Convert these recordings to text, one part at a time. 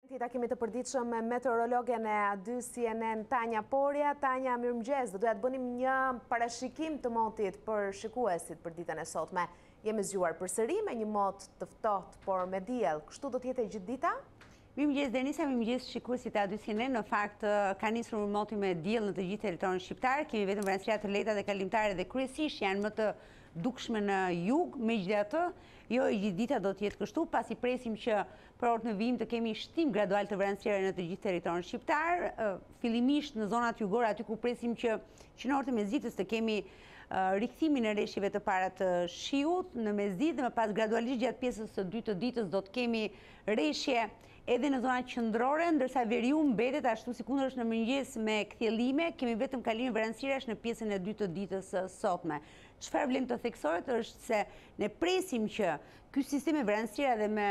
Takimi të përditshëm me meteorologen e A2 CNN Tanja Porja. Tanja, mirëmëngjes. Do të bënim një parashikim të motit për shikuesit për ditën e sotme. Jemi zgjuar përsëri me një mot të ftohtë, por me diell. Kështu do të jetë gjithë dita? Mirëmëngjes Denisa, mirëmëngjes shikuesit e A2 CNN. Në fakt ka nisur moti me diell në të gjithë territorin shqiptar. Kemi vetëm vranësira të lehta dhe kalimtare dhe kryesisht janë më të dukshme në jug, megjithatë, jo e gjithë dita do të jetë kështu, pasi presim që për orët në vijim të kemi shtim gradual të vranësirave në të gjithë territorin shqiptar, fillimisht në zonat jugore aty ku presim që në orët e mesditës të kemi rikthimin e reshjeve të para të shiut në mesditë dhe më pas gradualisht gjatë pjesës së dytë të ditës do të kemi reshje edhe në zonat qendrore, ndërsa veriu mbetet ashtu si kundër është në mëngjes me kthjellime, kemi vetëm kalime vranësirash në pjesën e dytë të ditës së sotme. Çfarë vlen të theksohet është se ne presim që ky sistem i vranësirave dhe me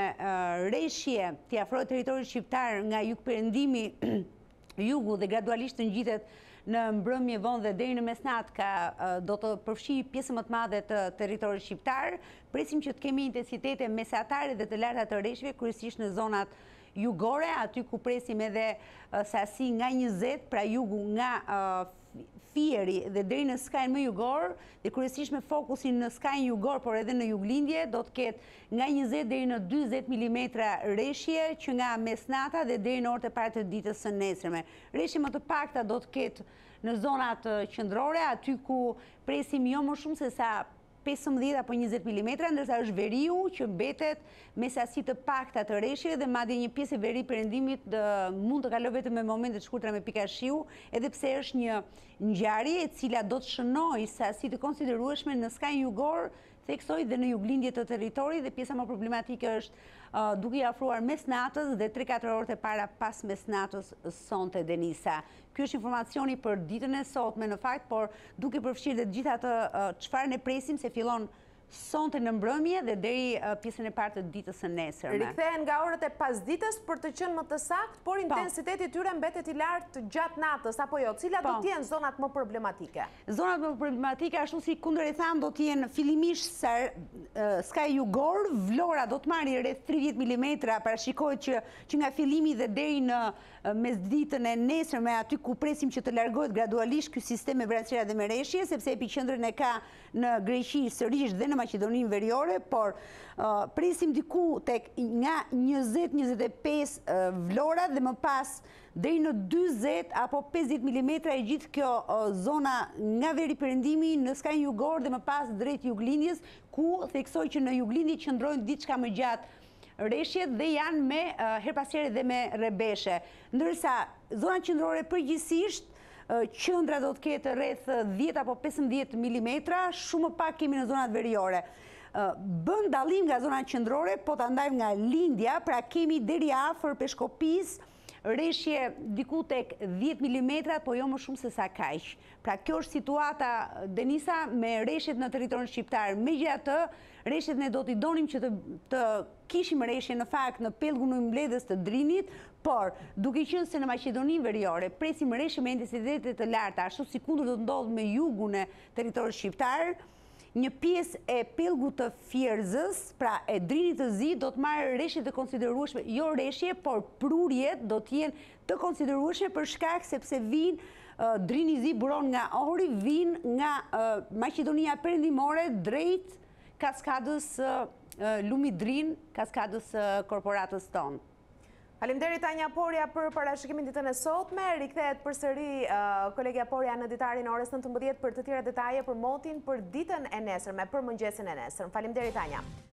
reshje t'i afrohet territorit shqiptar nga jugperëndimi jugu dhe gradualisht të ngjitet në mbrëmje vonë dhe deri në mesnat do të përfshijë pjesë më të madhe të territorit shqiptar. Presim që të kemi intensitete mesatare dhe të larta të reshjeve, kryesisht në zonat jugore, aty ku presim edhe sasi nga 20, pra jugu nga Fieri dhe deri në skajin më jugor, dhe kryesisht me fokusin në skajin jugor, por edhe në juglindje, do të ketë nga 20 deri në 40 mm reshje që nga mesnata dhe deri në orët e parë të ditës së nesërme. Reshje më të pakta do të ketë në zonat qendrore, aty ku presim jo më shumë se sa 15 apo 20 mm, ndërsa është veriu që mbetet me sasi të pakta të reshjeve dhe madje një pjesë e veri perëndimit mund të kalojë vetëm me momente të shkurtra me pika shiu, edhe pse është një ngjarje e cila do të shënojë sasi të konsiderueshme në skajin jugor, theksoj dhe në juglindje të territorit, dhe pjesa më problematike është duke i afruar mesnatës dhe 3-4 orët e para pas mesnatës sonte Denisa. Ky është informacioni për ditën e sotme në fakt, por duke përfshirë dhe gjithë atë çfarë ne presim se fillon sonte në mbrëmje dhe deri pjesën e parë të ditës së nesërme. Rikthehen nga orët e pasdites për të qenë më të saktë, por intensiteti i tyre mbetet i lartë gjatë natës apo jo? Cilat do të jenë zonat më problematike? Zonat më problematike, ashtu si kundër e tham, do të jenë fillimisht skaj jugor, Vlora do të marrë rreth 30 mm, parashikohet që nga fillimi dhe deri në mesditën e nesërme, aty ku presim që të largohet gradualisht ky sistem me vranësira dhe me reshje, sepse epiqendrën e ka në Greqi sërish dhe në Maqedoninë Veriore, por presim diku tek nga 20-25 Vlora dhe më pas deri në 40 apo 50 mm e gjithë kjo zona nga veri perëndimi në skajin jugor dhe më pas drejt juglindjes, ku theksoj që në juglindje qëndrojnë diçka më gjatë reshjet dhe janë me herpashere dhe me rebeshe. Ndërsa zona qendrore përgjithsisht qendra do të ketë rreth 10 apo 15 mm, shumë më pak kemi në zonat veriore. Bën dallim nga zona qendrore, po ta ndajmë nga lindja, pra kemi deri afër Peshkopis reshje diku tek 10 mm, po jo më shumë se sa kaq. Pra kjo është situata Denisa me reshjet në territorin shqiptar. Megjithatë, reshjet ne do t'i donim që të kishim reshje në fakt në pellgun e mbledhjes të Drinit, por duke qenë se në Maqedoninë Veriore presim reshje me intensitete të larta, ashtu si kundër do të ndodhë me jugun e territorit shqiptar, një pjesë e pellgut të Fierzës, pra e Drinit të Zi, do të marrë reshje të konsiderueshme, jo reshje, por prurjet do të jenë të konsiderueshme për shkak sepse vinë Drini Zi buron nga Ohri, vinë nga Maqedonia Perëndimore drejt kaskadës Lumi Drin, kaskadës korporatës tonë. Faleminderit Tanja Porja për parashikimin ditën e sotme. Rikthehet përsëri kolegja Porja në ditarin orës 19 për të tjera detaje për motin për ditën e nesërme, për mëngjesin e nesërm. Faleminderit Tanja.